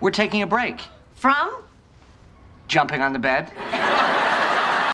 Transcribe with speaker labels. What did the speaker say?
Speaker 1: We're taking a break.
Speaker 2: From?
Speaker 1: Jumping on the bed.